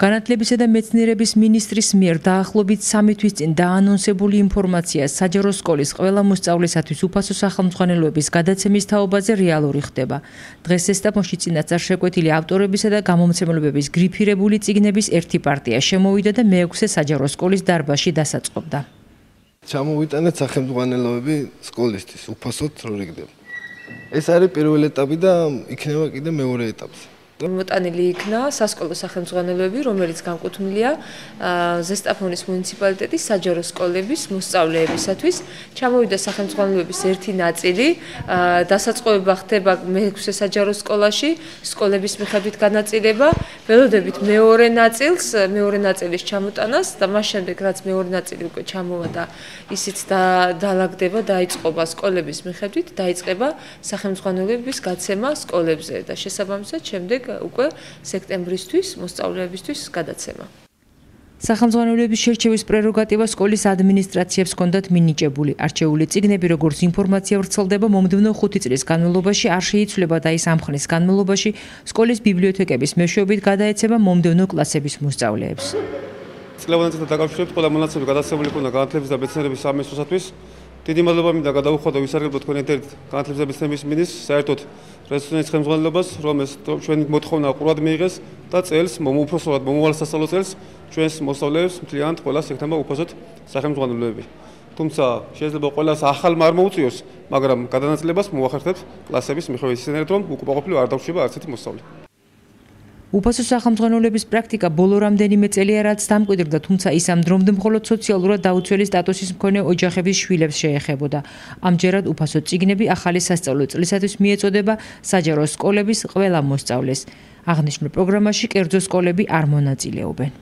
განათლებისა და მეცნიერების მინისტრის მიერ დაახლოებით 3 თვის წინ დაანონსებული ინფორმაცია საჯარო სკოლის ყველა მოსწავლესათვის უფასო სახელმძღვანელოების გადაცემის თაობაზე რეალური ხდება. დღეს ზესტაფონში წინასწარ შეკვეთილი ავტორებისა და გამომცემლობების გრიფირებული წიგნების ერთი პარტია შემოვიდა და მეექვსე საჯარო სკოლის დარბაზში დასაწყობდა. ჩამოვიტანეთ სახელმძღვანელოები სკოლისთვის უფასოდ რო რიგდება. ეს არის პირველი ეტაპი და იქნება კიდე მეორე ეტაპი. მოტანილი იქნა სასკოლო სახელმძღვანელოები, რომელიც განკუთვნილია ზესტაფონის მუნიციპალიტეტის საჯარო სკოლების მოსწავლეებისათვის. ჩამოვიდა სახელმძღვანელოების ერთი ნაწილი, დასაწყობება ხდება მეექვსე საჯარო სკოლაში, სკოლების მიხედვით განაწილება, ველოდებით მეორე ნაწილის ჩამოტანას და მას შემდეგ რაც მეორე ნაწილი უკვე ჩამოვა და ისიც დაალაგდება, დაიწყობა სკოლების მიხედვით, დაიწყება სახელმძღვანელოების გაცემა სკოლებზე და შესაბამისად შემდეგ უკვე სექტემბრისთვის მოსწავლეებისთვის გადაცემა. სახელმძღვანელოების შერჩევის პრეროგატივა სკოლის ადმინისტრაციებს ჰქონდათ მინიჭებული. არჩეული წიგნები, როგორც ინფორმაცია ვრცელდება, მომდევნო 5 წლის განმავლობაში არ შეიცვლება და ის ამ ხნის განმავლობაში სკოლის ბიბლიოთეკების მეშვეობით გადაეცემა მომდევნო კლასების მოსწავლეებს. წლევანდელთან დაკავშირებით ყველა მონაცემები გადაცემული ქონდა განათლების და მეცნიერების სამინისტროსათვის. დიდი მადლობა მინდა გადავუხადო ვისარგებლოთ თქვენ ერთ-ერთ განათლების და მეცნიერების მინისტრს, საერთოდ რესურსების ხელმძღვანელობას, რომ ეს ჩვენი მოთხოვნა ყურად მიიღეს და წელს უმუფროსად მომავალ სასწავლო წელს ჩვენს მოსწავლეებს მთლიანად ყველას ექნება უფასოდ სახელმძღვანელოები. თუმცა შეიძლება ყველას ახალმა არ მოუწიოს, მაგრამ გადანაწილებას მოახერხებთ კლასების მიხედვით ისინი რომ უკუპაყოფილო არ დავრჩება არც ერთი მოსწავლე. უფასო სახელმძღვანელოების პრაქტიკა ბოლო რამდენიმე წელია რაც დამკვიდრდა, თუმცა ის ამ დრომდე მხოლოდ სოციალურად დაუცველი სტატუსის მქონე ოჯახების შვილებს შეეხებოდა. ამჯერად უფასო წიგნები ახალი სასწავლო წლისათვის მიეწოდება საჯარო სკოლების ყველა მოსწავლეს. აღნიშნულ პროგრამაში კერძო სკოლები არ მონაწილეობენ.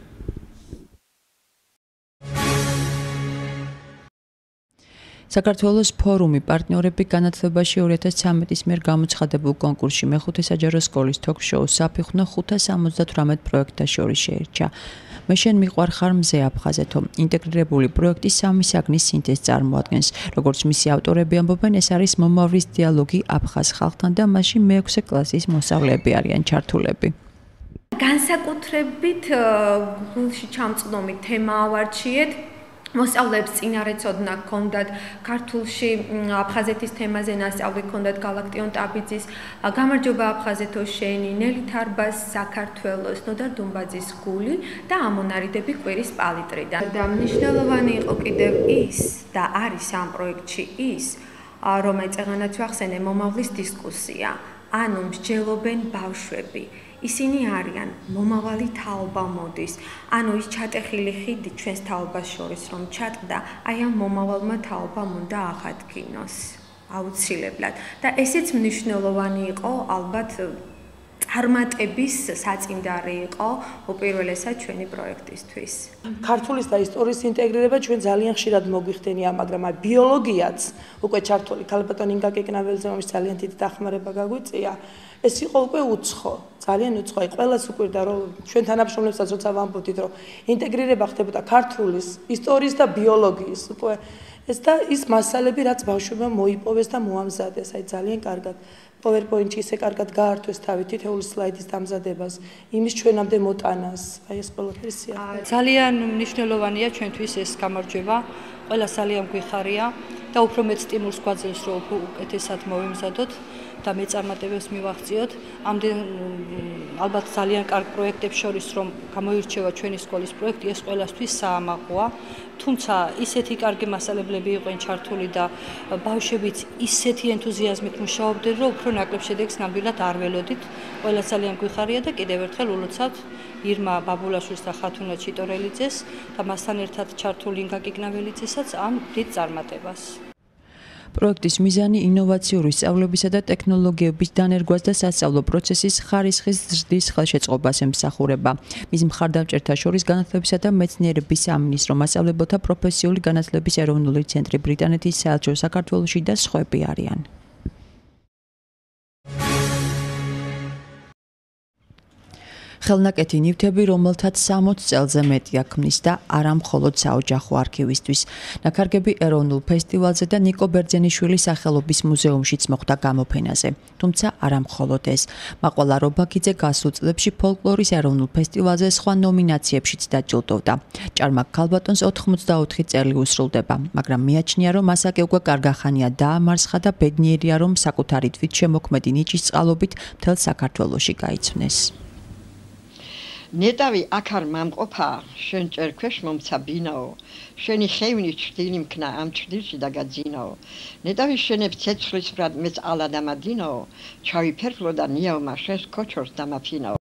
საქართველოს ფორუმი პარტნიორები განათლებაში 2013-ის მიერ გამოცხადებულ კონკურსში მეხუთე საჯარო სკოლის თოქ-შოუ საფიხვნო 578 პროექტთა შორის შეირჩა. მე შენ მიყვარხარ მზე აფხაზეთო ინტეგრირებული პროექტი სამი საგნის სინთეზს წარმოადგენს. როგორც მისი ავტორები ამბობენ, ეს არის მომავლის დიალოგი აფხაზ ხალხთან და მასში მეექვსე კლასის მოსწავლეები არიან ჩართულები. განსაკუთრებით გულში ჩამწვდომი თემა ავარჩიეთ. მოსწავლეებს წინარეცოდნა ჰქონდათ ქართულში აფხაზეთის თემაზე ნასწავლი ჰქონდათ გალაქტიონ ტაბიძის გამარჯობა აფხაზეთო შენი, ნელი თარბას საქართველოს, ნოდარ დუმბაძის გული და ამონარიდები კვირის პალიტრიდან. და მნიშვნელოვანი იყო კიდევ ის და არის ამ პროექტში ის, რომ ეწეღანაც ვახსენე მომავლის დისკუსია, ანუ მსჯელობენ ბავშვები. ისინი არიან მომავალი თაობა მოდის, ანუ ის ჩატეხილი ხიდი ჩვენს თაობას შორის რომ ჩატყდა, აი ამ მომავალმა თაობამ უნდა აღადგინოს აუცილებლად. და ესეც მნიშვნელოვანი იყო, ალბათ წარმატების საწინდარი იყო უპირველესად ჩვენი პროექტისთვის. ქართულის და ისტორიის ინტეგრირება ჩვენ ძალიან ხშირად მოგვიხდენია, მაგრამ აი ბიოლოგიაც უკვე ჩართული ქალბატონ ინგა კიკნაველიძე მომის ძალიან დიდი დახმარება გაგვიწია. ეს იყო უკვე უცხო, ძალიან უცხო. აი ყველას უკვირდა რომ ჩვენ თანამშრომლებსაც როცა ვამბობდით რომ ინტეგრირება ხდებოდა ქართულის, ისტორიის და ბიოლოგიის უკვე ეს და ის მასალები რაც ბავშვებმა მოიპოვეს და მოამზადეს. აი ძალიან კარგად PowerPoint-ში ისე კარგად გაართვეს თავი თითოეული სლაიდის დამზადებას, იმის ჩვენამდე მოტანას. აი ეს ყველაფერი სიახლოვე. ძალიან მნიშვნელოვანია ჩვენთვის ეს გამარჯვება. ყველა ძალიან გვიხარია და უფრო მეტ სტიმულს გვაძლევს რომ უკეთესად მოვიმზადოთ და მეწარმატებებს მივაღწიოთ. ამდენ ალბათ ძალიან კარგ პროექტებს შორის რომ გამოირჩევა ჩვენი სკოლის პროექტი, ეს ყველასთვის საამაყოა. თუმცა ისეთი კარგი მასალებლები იყვნენ ჩართული და ბავშვებიც ისეთი ენთუზიაზმით მუშაობდნენ, რომ უფრო ნაკლებ შედეგს ნამდვილად არ ველოდით. ყველა ძალიან გვიხარია და კიდევ ერთხელ ულოცავთ ირმა ბაბულაშვილს და ხათუნა ჩიტორელიძეს და მასთან ერთად ჩართული ინგა კიკნაველიძესაც ამ დიდ წარმატებას. პროექტის მიზანი ინოვაციური სწავლებისა და ტექნოლოგიების დანერგვას და სასწავლო პროცესის ხარისხის ზრდის ხელშეწყობას ემსახურება. მის მხარდამჭერთა შორის განათლებისა და მეცნიერების სამინისტრო, მასწავლებელთა პროფესიული განათლების ეროვნული ცენტრი, ბრიტანეთის საელჩო საქართველოში და სხვები არიან. ხელნაკეთი ნივთები, რომელთაც 60 წელზე მეტია ქმნის და არა მხოლოდ საოჯახო არქივისთვის. ნაქარგები ეროვნულ ფესტივალზე და ნიკო ბერძენიშვილის სახელობის მუზეუმშიც მოხდა გამოფენაზე. თუმცა არა მხოლოდ ეს. მაყვალა რობაქიძე გასულ წლებში ფოლკლორის ეროვნულ ფესტივალზე სხვა ნომინაციებშიც დაჯილდოვდა. ჭარმაკ ქალბატონს 84 წელი უსრულდება, მაგრამ მიაჩნია, რომ მასაკე უკვე კარგახანია დაამარცხა და ბედნიერია, რომ საკუთარი თვითშემოქმედი ნიჭის წყალობით მთელ საქართველოში გაიცვნეს. ნეტავი აქ არ მომყოფა, შენ ჭერქვეშ მომცა ბინაო, შენი ხევნი ჩრდილი მქნა ამ ჩრდილში დაგაძინაო. ნეტავი შენებ ცეცხლის ბრად მეც ალა დამადინაო, ჩავიფერფლო და ნიავმა შენს ქოჩორს დამაფინაო.